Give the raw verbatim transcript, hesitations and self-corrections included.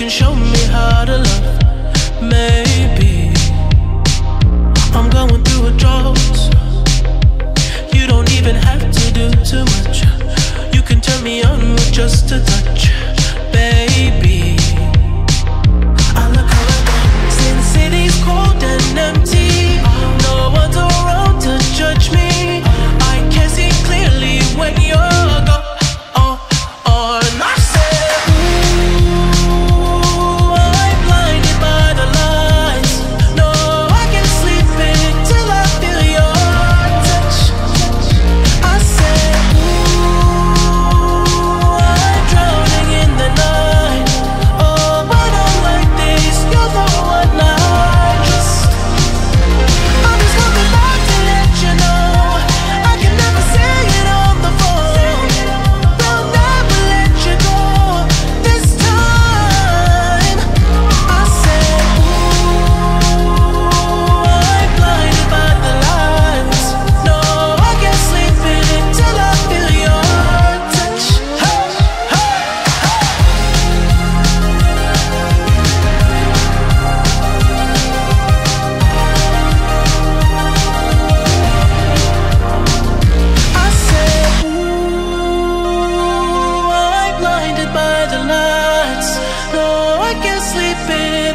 can show me how to love. Maybe I'm going through a drought. You don't even have to do too much. You can turn me on with just a touch, baby. I look around since city's cold and empty. No one's around to judge me. I can see clearly when you're gone. Oh, oh, and I said, ooh, I'm blinded by the lights. No, I can't sleep until I feel your touch. I said, ooh, I'm drowning in the night. Oh, but I'm like this, you're the one I trust. I'm just coming back to let you know I can never say it on the phone. Will never let you go this time. I said, ooh, I'm blinded by the lights. No, I can't sleep until I feel your touch. Hey, hey, I said, ooh, I'm blinded by the lights. No, I can't sleep in